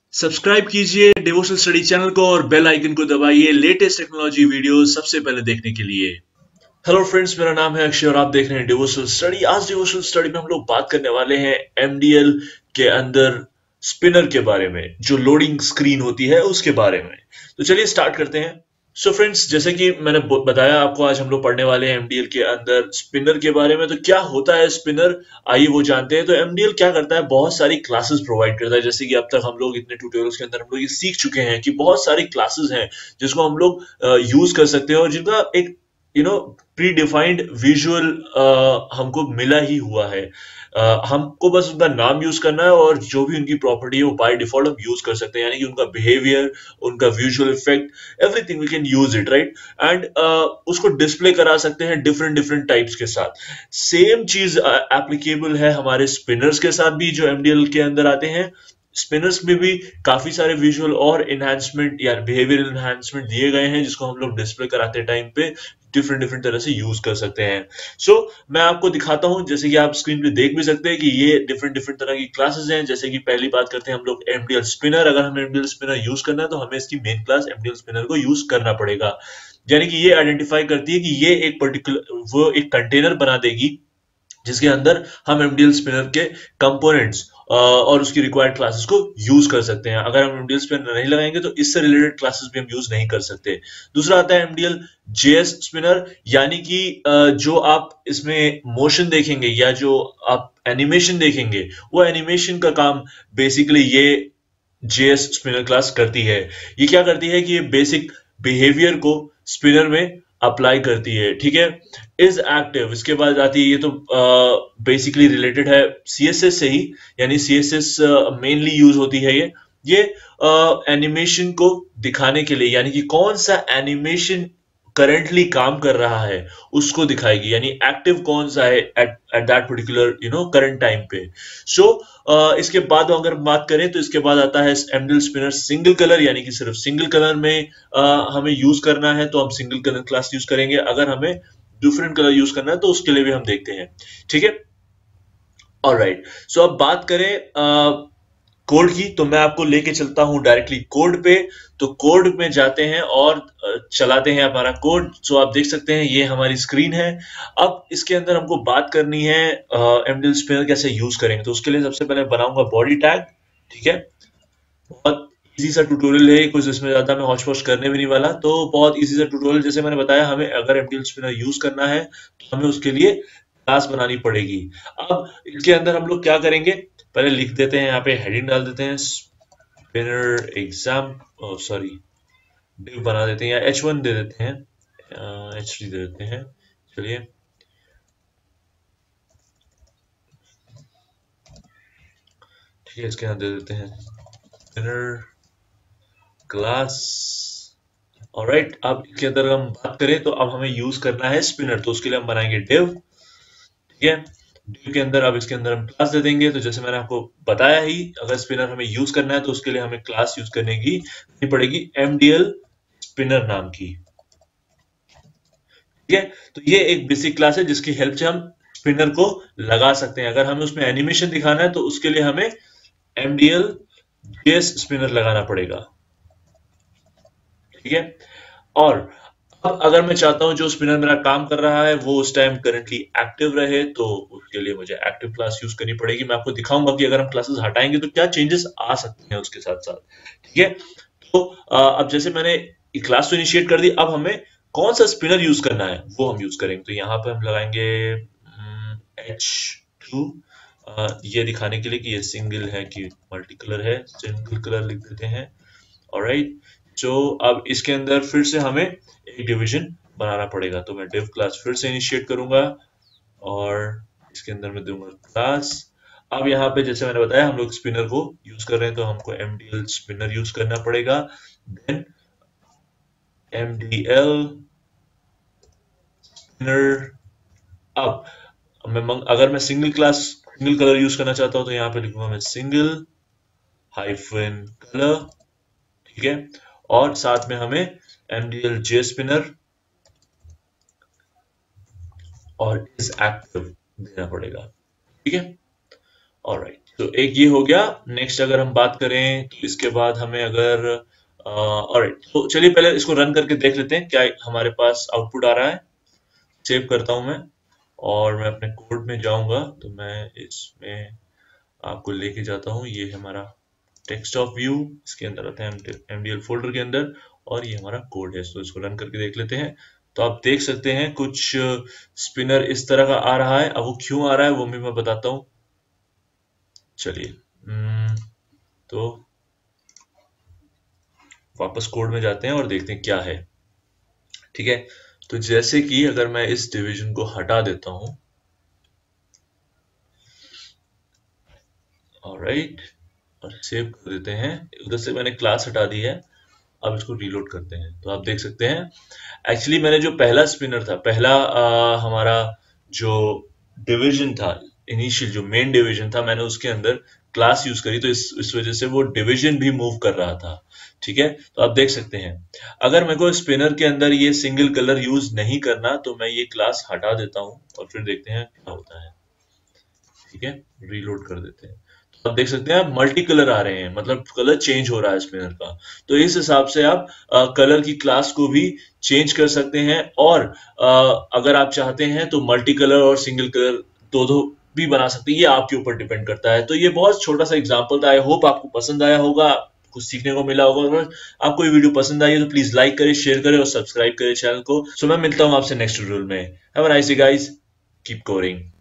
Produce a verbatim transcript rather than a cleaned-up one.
Subscribe कीजिए devotional study channel को और बेल आइकन को दबाइए लेटेस्ट टेक्नोलॉजी वीडियो सबसे पहले देखने के लिए। हेलो फ्रेंड्स, मेरा नाम है अक्षय और आप देख रहे हैं डिवोशनल स्टडी। आज डिवोशनल स्टडी में हम लोग बात करने वाले हैं एमडीएल के अंदर स्पिनर के बारे में, जो लोडिंग स्क्रीन होती है उसके बारे में। तो चलिए स्टार्ट करते हैं। सो so फ्रेंड्स, जैसे कि मैंने बताया आपको, आज हम लोग पढ़ने वाले हैं एमडीएल के अंदर स्पिनर के बारे में। तो क्या होता है स्पिनर, आइए वो जानते हैं। तो एमडीएल क्या करता है, बहुत सारी क्लासेस प्रोवाइड करता है। जैसे कि अब तक हम लोग इतने ट्यूटोरियल्स के अंदर हम लोग ये सीख चुके हैं कि बहुत सारी क्लासेस हैं जिसको हम लोग यूज कर सकते हैं और जिनका एक you know predefined visual हमको मिला ही हुआ है। uh, हमको बस उनका नाम यूज करना है और जो भी उनकी प्रॉपर्टी है वो बाय डिफॉल्ट हम यूज कर सकते हैं, यानी कि उनका बिहेवियर, उनका visual effect, everything we can use it, right. And उसको डिस्प्ले करा सकते हैं डिफरेंट डिफरेंट टाइप्स के साथ। सेम चीज एप्लीकेबल है हमारे स्पिनर्स के साथ भी, जो एमडीएल के अंदर आते हैं। स्पिनर्स में भी काफी सारे विजुअल और एनहांसमेंट या बिहेवियर एनहांसमेंट दिए गए हैं, जिसको हम लोग डिस्प्ले कराते टाइम पे डिफरेंट डिफरेंट तरह से यूज कर सकते हैं। सो so, मैं आपको दिखाता हूं, जैसे कि आप स्क्रीन पे देख भी सकते हैं कि ये डिफरेंट डिफरेंट तरह की क्लासेस हैं। जैसे कि पहली बात करते हैं हम लोग एमडीएल स्पिनर। अगर हमें एमडीएल स्पिनर यूज करना है तो हमें इसकी मेन क्लास एमडीएल स्पिनर को यूज करना पड़ेगा। यानी कि ये आइडेंटिफाई करती है कि ये एक पर्टिकुलर वो एक कंटेनर बना देगी जिसके अंदर हम एमडीएल स्पिनर के कंपोनेंट्स और उसकी रिक्वायर्ड क्लासेस को यूज कर सकते हैं। अगर हम एमडीएल स्पिनर नहीं लगाएंगे तो इससे रिलेटेड क्लासेस भी हम यूज नहीं कर सकते। दूसरा आता है एमडीएल जेएस स्पिनर, यानी कि जो आप इसमें मोशन देखेंगे या जो आप एनिमेशन देखेंगे, वो एनिमेशन का काम बेसिकली ये जेएस स्पिनर क्लास करती है। ये क्या करती है कि ये बेसिक बिहेवियर को स्पिनर में अप्लाई करती है, ठीक है। इज एक्टिव, इसके बाद आती है, ये तो बेसिकली uh, रिलेटेड है सीएसएस से ही, यानी सीएसएस मेनली यूज होती है ये ये एनिमेशन uh, को दिखाने के लिए, यानी कि कौन सा एनिमेशन करंटली काम कर रहा है उसको दिखाएगी, यानी एक्टिव कौन सा है at at that particular you know current time पे। सो so, इसके बाद अगर बात करें तो इसके बाद आता है एमडीएल स्पिनर सिंगल कलर, यानी कि सिर्फ सिंगल कलर में uh, हमें यूज करना है तो हम सिंगल कलर क्लास यूज करेंगे। अगर हमें डिफरेंट कलर यूज करना है तो उसके लिए भी हम देखते हैं, ठीक है। ऑलराइट, सो अब बात करें uh, कोड की, तो मैं आपको लेके चलता हूं डायरेक्टली कोड पे। तो कोड में जाते हैं और चलाते हैं हमारा कोड। सो आप देख सकते हैं ये हमारी स्क्रीन है। अब इसके अंदर हमको बात करनी है एमडीएल स्पिनर कैसे यूज करेंगे। तो उसके लिए सबसे पहले बनाऊंगा बॉडी टैग, ठीक है। बहुत इजी सा ट्यूटोरियल है, कुछ इसमें ज्यादा मैं हौच पौच करने भी नहीं वाला। तो बहुत इजी सा ट्यूटोरियल, जैसे मैंने बताया, हमें अगर एमडीएल स्पिनर यूज करना है तो हमें उसके लिए क्लास बनानी पड़ेगी। अब इसके अंदर हम लोग क्या करेंगे, पहले लिख देते हैं, यहाँ पे हेडिंग डाल देते हैं स्पिनर एग्जाम, सॉरी डिव बना देते हैं, या एच वन दे देते हैं, एच थ्री दे देते हैं। चलिए, ठीक है, इसके यहाँ दे देते हैं स्पिनर क्लास। ऑलराइट, अब इसके अंदर हम बात करें तो अब हमें यूज करना है स्पिनर, तो उसके लिए हम बनाएंगे डिव, ठीक है। डिव के अंदर अब इसके अंदर हम क्लास दे देंगे। तो जैसे मैंने आपको बताया ही, अगर स्पिनर हमें यूज करना है तो उसके लिए हमें क्लास यूज करने की पड़ेगी एमडीएल स्पिनर नाम की, ठीक है। तो ये एक बेसिक क्लास है जिसकी हेल्प से हम स्पिनर को लगा सकते हैं। अगर हमें उसमें एनिमेशन दिखाना है तो उसके लिए हमें एमडीएल जेएस स्पिनर लगाना पड़ेगा, ठीक है। और अब अगर मैं चाहता हूं जो स्पिनर मेरा काम कर रहा है वो उस टाइम करंटली एक्टिव रहे, तो उसके लिए मुझे एक्टिव क्लास यूज करनी पड़ेगी। मैं आपको दिखाऊंगा कि अगर हम क्लासेस हटाएंगे तो क्या चेंजेस आ सकते हैं उसके साथ साथ, ठीक है। तो अब जैसे मैंने क्लास तो इनिशिएट कर दी, अब हमें कौन सा स्पिनर यूज करना है वो हम यूज करेंगे। तो यहाँ पे हम लगाएंगे एच टू, ये दिखाने के लिए कि ये सिंगल है कि मल्टी कलर है, सिंगल कलर लिख देते हैं। ऑलराइट, जो अब इसके अंदर फिर से हमें एक डिवीजन बनाना पड़ेगा। तो मैं डिव क्लास फिर से इनिशिएट करूंगा और इसके अंदर मैं दूंगा क्लास। अब यहाँ पे जैसे मैंने बताया हम लोग स्पिनर को यूज कर रहे हैं तो हमको एमडीएल स्पिनर यूज करना पड़ेगा। Then MDL spinner. अब मैं अगर मैं single class single colour use करना चाहता हूं तो यहाँ पे लिखूंगा मैं सिंगल हाइफन कलर, ठीक है। और साथ में हमें एमडीएल जे स्पिनर और इज एक्टिव देना पड़ेगा, ठीक है। ऑलराइट, तो एक ये हो गया। नेक्स्ट अगर हम बात करें तो इसके बाद हमें अगर ऑलराइट, तो चलिए पहले इसको रन करके देख लेते हैं क्या हमारे पास आउटपुट आ रहा है। सेव करता हूं मैं और मैं अपने कोड में जाऊंगा, तो मैं इसमें आपको लेके जाता हूँ। ये हमारा टेक्स्ट ऑफ व्यू, इसके अंदर आता है एमडीएल फोल्डर के अंदर, और ये हमारा कोड है। तो इसको रन करके देख लेते हैं। तो आप देख सकते हैं कुछ स्पिनर इस तरह का आ रहा है। अब वो क्यों आ रहा है वो भी मैं बताता हूँ। चलिए, हम्म, तो वापस कोड में जाते हैं और देखते हैं क्या है। ठीक है, तो जैसे कि अगर मैं इस डिवीजन को हटा देता हूं, ऑलराइट, और सेव कर देते हैं। उधर से मैंने क्लास हटा दी है। अब इसको रीलोड करते हैं तो आप देख सकते हैं एक्चुअली मैंने जो पहला स्पिनर था, पहला आ, हमारा जो डिवीजन था, इनिशियल जो मेन डिवीजन था, मैंने उसके अंदर क्लास यूज करी, तो इस इस वजह से वो डिवीजन भी मूव कर रहा था। ठीक है, तो आप देख सकते हैं अगर मेरे को स्पिनर के अंदर ये सिंगल कलर यूज नहीं करना तो मैं ये क्लास हटा देता हूं और फिर देखते हैं क्या होता है। ठीक है, रीलोड कर देते हैं। तो आप देख सकते हैं आप मल्टी कलर आ रहे हैं, मतलब कलर चेंज हो रहा है स्पिनर का। तो इस हिसाब से आप कलर की क्लास को भी चेंज कर सकते हैं, और आ, अगर आप चाहते हैं तो मल्टी कलर और सिंगल कलर दो दो भी बना सकते हैं। ये आपके ऊपर डिपेंड करता है। तो ये बहुत छोटा सा एग्जांपल था। आई होप आपको पसंद आया होगा, कुछ सीखने को मिला होगा। अगर आपको ये वीडियो पसंद आई है तो प्लीज लाइक करें, शेयर करें और सब्सक्राइब करें चैनल को। सो मैं मिलता हूं आपसे नेक्स्ट वीडियो में। Have a nice day guys, keep coding.